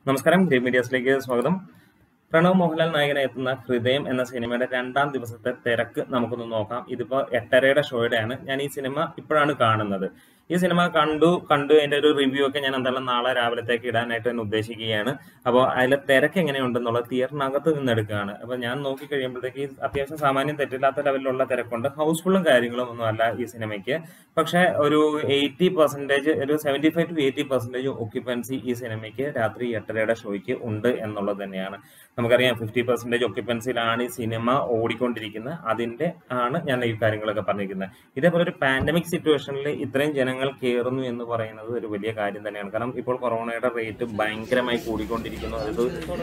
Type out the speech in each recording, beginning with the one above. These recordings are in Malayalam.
നമസ്കാരം, ഗ്രേറ്റ് മീഡിയാസിലേക്ക് സ്വാഗതം. പ്രണവ് മോഹൻലാൽ നായകനായി എത്തുന്ന ഹൃദയം എന്ന സിനിമയുടെ 2ാം ദിവസത്തെ തിരക്ക് നമുക്കൊന്ന് നോക്കാം. ഇതിപ്പോ 8:30 ഷോയുടെയാണ്. ഞാൻ ഈ സിനിമ ഇപ്പോഴാണ് കാണുന്നത്. ഈ സിനിമ കണ്ടു അതിന്റെ ഒരു റിവ്യൂ ഒക്കെ ഞാൻ എന്തായാലും നാളെ രാവിലത്തേക്ക് ഇടാനായിട്ട് തന്നെ ഉദ്ദേശിക്കുകയാണ്. അപ്പോൾ അതിലെ തിരക്ക് എങ്ങനെയുണ്ടെന്നുള്ളത് തിയേറ്ററിനകത്ത് നിന്ന് എടുക്കുകയാണ്. അപ്പോൾ ഞാൻ നോക്കി കഴിയുമ്പോഴത്തേക്ക് അത്യാവശ്യം സാമാന്യം തെറ്റില്ലാത്ത ലെവലിലുള്ള തിരക്കുണ്ട്. ഹൗസ്ഫുള്ളും കാര്യങ്ങളും ഒന്നും അല്ല ഈ സിനിമയ്ക്ക്. പക്ഷെ ഒരു 80%, ഒരു 75 to 80% ഒക്യുപ്പൻസി ഈ സിനിമയ്ക്ക് രാത്രി 8:30 ഷോയ്ക്ക് ഉണ്ട് എന്നുള്ളത് തന്നെയാണ്. നമുക്കറിയാം 50% ഒക്യുപ്പൻസിയിലാണ് ഈ സിനിമ ഓടിക്കൊണ്ടിരിക്കുന്നത്. അതിന്റെ ആണ് ഞാൻ ഈ കാര്യങ്ങളൊക്കെ പറഞ്ഞിരിക്കുന്നത്. ഇതേപോലെ ഒരു പാൻഡമിക് സിറ്റുവേഷനിൽ ഇത്രയും ജനങ്ങൾ കയറുന്നു എന്ന് പറയുന്നത് ഒരു വലിയ കാര്യം തന്നെയാണ്. കാരണം ഇപ്പോൾ കൊറോണയുടെ റേറ്റ് ഭയങ്കരമായി കൂടിക്കൊണ്ടിരിക്കുന്നു. അത്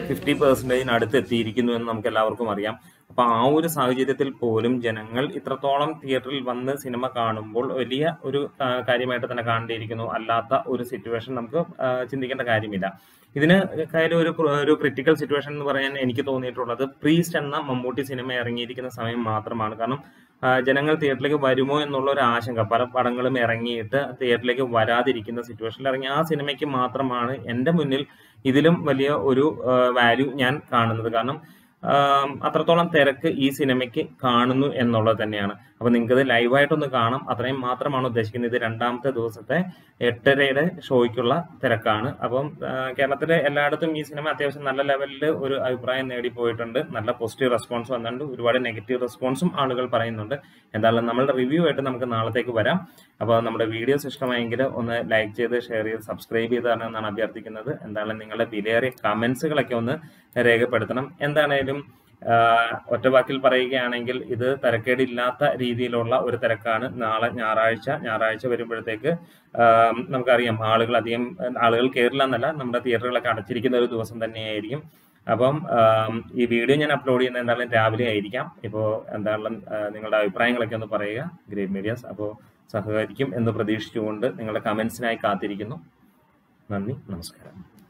50% അടുത്ത് എത്തിയിരിക്കുന്നു എന്ന് നമുക്ക് എല്ലാവർക്കും അറിയാം. അപ്പൊ ആ ഒരു സാഹചര്യത്തിൽ പോലും ജനങ്ങൾ ഇത്രത്തോളം തിയേറ്ററിൽ വന്ന് സിനിമ കാണുമ്പോൾ വലിയ ഒരു കാര്യമായിട്ട് തന്നെ കാണേണ്ടിയിരിക്കുന്നു. അല്ലാത്ത ഒരു സിറ്റുവേഷൻ നമുക്ക് ചിന്തിക്കേണ്ട കാര്യമില്ല. ഇതിന് കാര്യം ഒരു ക്രിട്ടിക്കൽ സിറ്റുവേഷൻ എന്ന് പറയാൻ എനിക്ക് തോന്നിയിട്ടുള്ളത് പ്രീസ്റ്റ് എന്ന മമ്മൂട്ടി സിനിമ ഇറങ്ങിയിരിക്കുന്ന സമയം മാത്രമാണ്. കാരണം ജനങ്ങൾ തിയേറ്ററിലേക്ക് വരുമോ എന്നുള്ള ഒരു ആശങ്ക, പല പടങ്ങളും ഇറങ്ങിയിട്ട് തിയേറ്ററിലേക്ക് വരാതിരിക്കുന്ന സിറ്റുവേഷനിൽ ഇറങ്ങിയ ആ സിനിമയ്ക്ക് മാത്രമാണ് എൻ്റെ മുന്നിൽ ഇതിലും വലിയ ഒരു വാല്യൂ ഞാൻ കാണുന്നത്. കാരണം അത്രത്തോളം തിരക്ക് ഈ സിനിമയ്ക്ക് കാണുന്നു എന്നുള്ളത് തന്നെയാണ്. അപ്പൊ നിങ്ങൾക്ക് ഇത് ലൈവായിട്ടൊന്ന് കാണാം, അത്രയും മാത്രമാണ് ഉദ്ദേശിക്കുന്നത്. ഇത് 2ാമത്തെ ദിവസത്തെ 8:30 ഷോയ്ക്കുള്ള തിരക്കാണ്. അപ്പം കേരളത്തിലെ എല്ലായിടത്തും ഈ സിനിമ അത്യാവശ്യം നല്ല ലെവലിൽ ഒരു അഭിപ്രായം നേടിപ്പോയിട്ടുണ്ട്. നല്ല പോസിറ്റീവ് റെസ്പോൺസ് വന്നിട്ടുണ്ട്. ഒരുപാട് നെഗറ്റീവ് റെസ്പോൺസും ആളുകൾ പറയുന്നുണ്ട്. എന്തായാലും നമ്മളുടെ റിവ്യൂ ആയിട്ട് നമുക്ക് നാളത്തേക്ക് വരാം. അപ്പോൾ നമ്മുടെ വീഡിയോസ് ഇഷ്ടമായെങ്കിൽ ഒന്ന് ലൈക്ക് ചെയ്ത്, ഷെയർ ചെയ്ത്, സബ്സ്ക്രൈബ് ചെയ്ത് തരണമെന്നാണ് അഭ്യർത്ഥിക്കുന്നത്. എന്തായാലും നിങ്ങളുടെ വിലയേറിയ കമന്റ്സുകളൊക്കെ ഒന്ന് രേഖപ്പെടുത്തണം. എന്താണേലും ഒറ്റ വാക്കിൽ പറയുകയാണെങ്കിൽ ഇത് തരക്കേടില്ലാത്ത രീതിയിലുള്ള ഒരു തിരക്കാണ്. നാളെ ഞായറാഴ്ച വരുമ്പോഴത്തേക്ക് നമുക്കറിയാം ആളുകൾ കയറില്ല എന്നല്ല, നമ്മുടെ തിയേറ്ററുകളൊക്കെ അടച്ചിരിക്കുന്ന ഒരു ദിവസം തന്നെയായിരിക്കും. അപ്പം ഈ വീഡിയോ ഞാൻ അപ്ലോഡ് ചെയ്യുന്നത് എന്തായാലും രാവിലെ ആയിരിക്കാം. ഇപ്പോൾ എന്തായാലും നിങ്ങളുടെ അഭിപ്രായങ്ങളൊക്കെ ഒന്ന് പറയുക. ഗ്രേറ്റ് മീഡിയാസ് അപ്പോൾ സഹകരിക്കും എന്ന് പ്രതീക്ഷിച്ചുകൊണ്ട് നിങ്ങളുടെ കമന്റ്സിനായി കാത്തിരിക്കുന്നു. നന്ദി, നമസ്കാരം.